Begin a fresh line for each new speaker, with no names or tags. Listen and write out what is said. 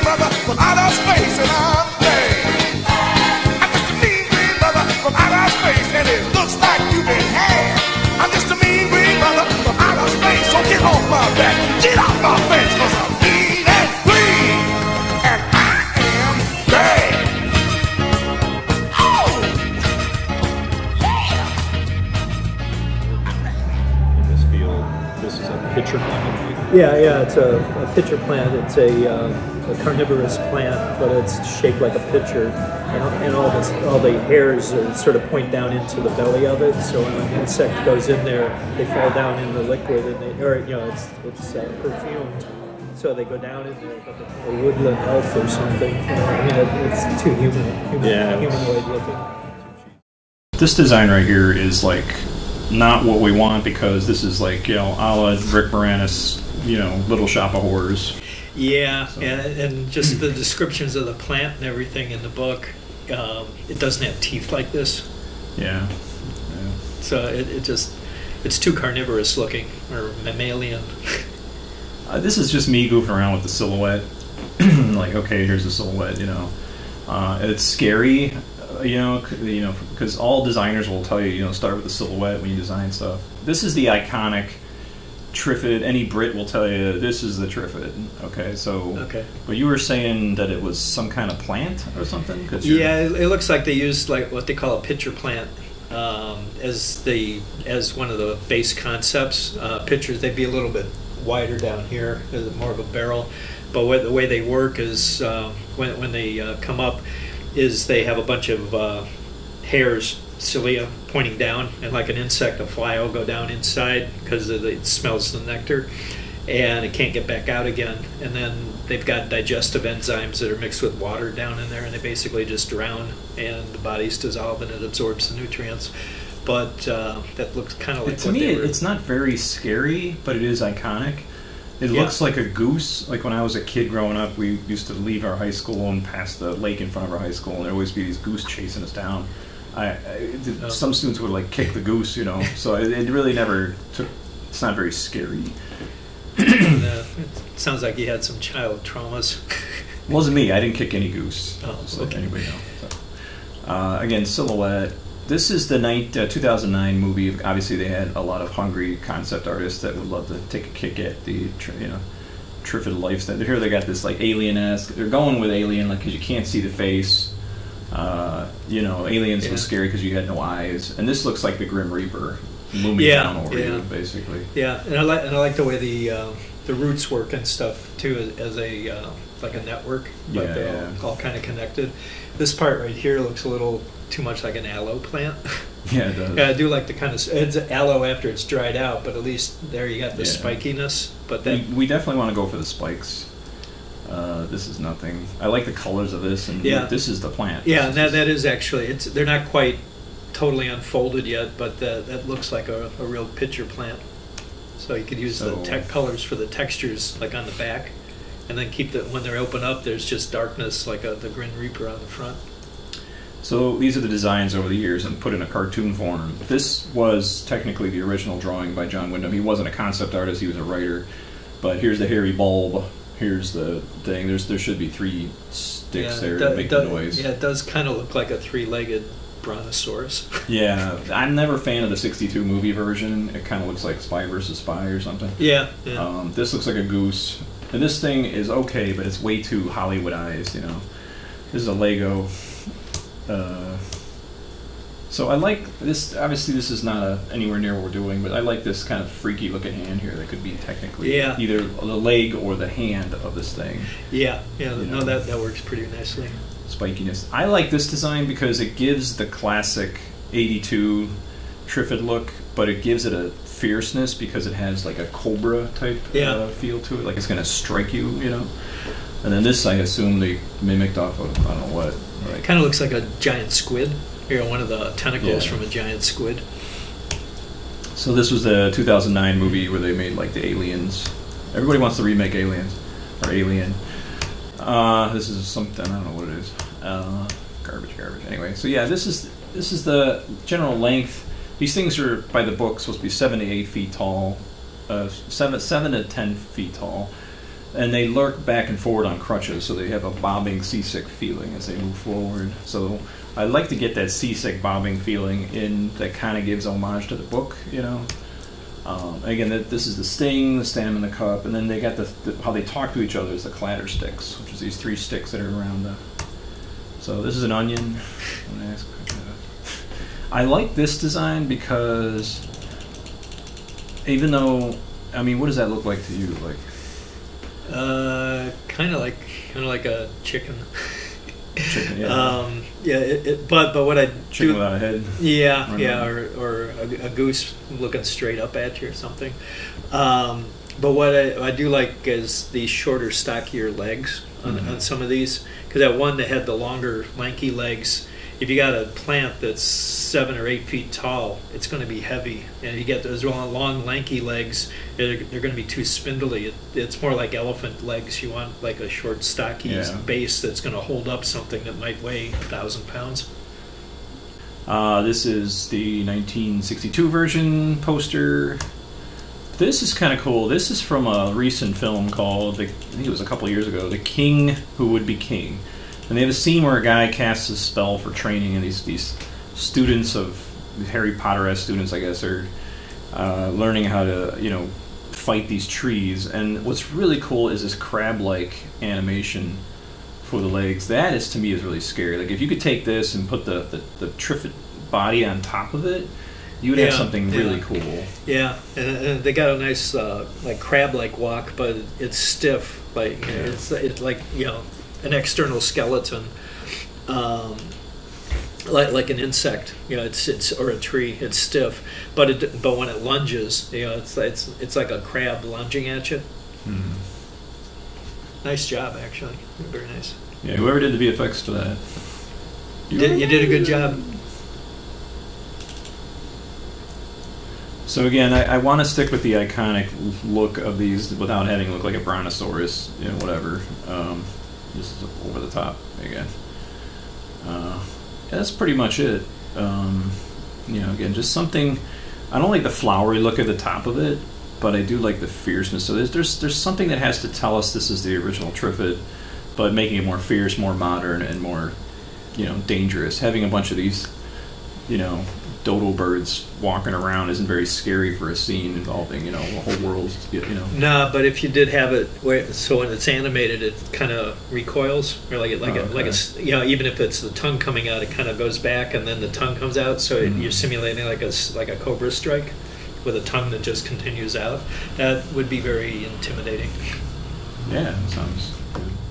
brother from outer space, and I'm made. I'm just a mean green brother from outer space, and it looks like you've been had. I'm just a mean green brother from outer space, so get off my back, get off my face, 'cause I'm mean and green, and I am bad. Oh, yeah.
In this field, this is a pitcher plant.
Yeah, it's a pitcher plant. It's a carnivorous plant, but it's shaped like a pitcher, and all the hairs are sort of point down into the belly of it. So when an insect goes in there, they fall down in the liquid, and it's perfumed. So they go down in there, like a woodland elf or something. It's too humanoid looking.
This design right here is like not what we want, because this is like, a la Rick Moranis, Little Shop of Horrors.
Yeah, so. and just the descriptions of the plant and everything in the book, it doesn't have teeth like this.
Yeah.
So it's too carnivorous looking, or mammalian.
This is just me goofing around with the silhouette. Like, okay, here's the silhouette, It's scary, because all designers will tell you, start with the silhouette when you design stuff. This is the iconic Triffid. Any Brit will tell you this is the Triffid. Okay, so. Okay. But you were saying that it was some kind of plant or something?
Yeah, it looks like they used like what they call a pitcher plant as one of the base concepts. Pitchers, they'd be a little bit wider down here, more of a barrel. But the way they work is when they come up, is they have a bunch of hairs, cilia, pointing down, and like an insect, a fly will go down inside because it smells the nectar, and it can't get back out again. And then they've got digestive enzymes that are mixed with water down in there, and they basically just drown, and the body's dissolve and it absorbs the nutrients. But that looks kind of like
to me, it's not very scary, but it is iconic. It looks like a goose. Like when I was a kid growing up, we used to leave our high school and pass the lake in front of our high school, and there'd always be these goose chasing us down. Some students would like kick the goose, so it really never took. It's not very scary.
It sounds like you had some child traumas.
It wasn't me. I didn't kick any goose.
Oh,
so like anybody else. So. Again, silhouette. This is the 2009 movie. Obviously, they had a lot of hungry concept artists that would love to take a kick at the Triffid lifestyle. Here they got this like alien-esque. They're going with alien, like, because you can't see the face. Aliens was scary because you had no eyes, and this looks like the Grim Reaper looming down over you, basically.
Yeah, and I like the way the roots work and stuff too, as a like a network, like they're all kind of connected. This part right here looks a little too much like an aloe plant.
Yeah, it does.
Yeah, I do like the kind of, it's aloe after it's dried out, but at least there you got the spikiness. But then
we definitely want to go for the spikes. This is nothing. I like the colors of this, and this is the plant.
Yeah, and that is actually, they're not quite totally unfolded yet, but that looks like a real pitcher plant. So you could use the colors for the textures, like on the back, and then keep when they're open up, there's just darkness, like the Grim Reaper on the front.
So these are the designs over the years and put in a cartoon form. This was technically the original drawing by John Wyndham. He wasn't a concept artist, he was a writer. But here's the hairy bulb. Here's the thing. There should be 3 sticks there to make the noise.
Yeah, it does kind of look like a 3-legged brontosaurus.
Yeah, I'm never a fan of the 62 movie version. It kind of looks like Spy vs. Spy or something.
Yeah.
This looks like a goose. And this thing is okay, but it's way too Hollywoodized, This is a Lego. So I like this. Obviously, this is not anywhere near what we're doing, but I like this kind of freaky looking hand here that could be technically either the leg or the hand of this thing.
Yeah. No, that works pretty nicely.
Spikiness. I like this design because it gives the classic 82 Triffid look, but it gives it a fierceness because it has like a cobra type feel to it, like it's going to strike you, And then this, I assume they mimicked off of, I don't know what. Right.
It kind of looks like a giant squid. One of the tentacles from a giant squid.
So this was the 2009 movie where they made like the aliens. Everybody wants to remake Aliens or Alien. This is something, I don't know what it is. Garbage. Anyway, so yeah, this is the general length. These things are, by the book, supposed to be 7 to 8 feet tall, 7 to 10 feet tall. and they lurk back and forward on crutches, so they have a bobbing, seasick feeling as they move forward. So I like to get that seasick, bobbing feeling in that kind of gives homage to the book, you know. Again, this is the sting, the stem, and the cup, and then they got how they talk to each other is the clatter sticks, which is these 3 sticks that are around the. So this is an onion. I like this design because even though, I mean, what does that look like to you? Like,
kind of like a chicken.
Chicken, yeah.
But what I
chicken
do,
without a head.
Yeah, yeah, or a goose looking straight up at you or something. But what I do like is these shorter, stockier legs on some of these, because that one that had the longer, lanky legs. If you got a plant that's 7 or 8 feet tall, it's going to be heavy, and if you get those long, lanky legs, they're going to be too spindly. It's more like elephant legs. You want like a short, stocky base that's going to hold up something that might weigh 1,000 pounds.
This is the 1962 version poster. This is kind of cool. This is from a recent film called, I think it was a couple years ago, The King Who Would Be King. And they have a scene where a guy casts a spell for training, and these students of Harry Potter-esque students, I guess, are learning how to, you know, fight these trees. And what's really cool is this crab-like animation for the legs. That is, to me, is really scary. Like if you could take this and put the Triffid body on top of it, you would have something really cool. Yeah,
and they got a nice like crab-like walk, but it's stiff. Like it's like, you know, an external skeleton, like an insect, you know, it's or a tree. It's stiff, but when it lunges, you know, it's like a crab lunging at you. Nice job, actually, very nice.
Yeah, whoever did the VFX for that,
you did a good job.
So again, I want to stick with the iconic look of these without having it look like a brontosaurus, you know, whatever. This is over the top again. That's pretty much it. You know, again, just something. I don't like the flowery look at the top of it, but I do like the fierceness. So there's something that has to tell us this is the original Triffid, but making it more fierce, more modern, and more, you know, dangerous. Having a bunch of these, you know, dodo birds walking around isn't very scary for a scene involving, you know, a whole world, you know.
No, but if you did have it so when it's animated, it kind of recoils, or like a, you know, even if it's the tongue coming out, it kind of goes back and then the tongue comes out. So you're simulating like a cobra strike with a tongue that just continues out. That would be very intimidating.
Yeah, that sounds good.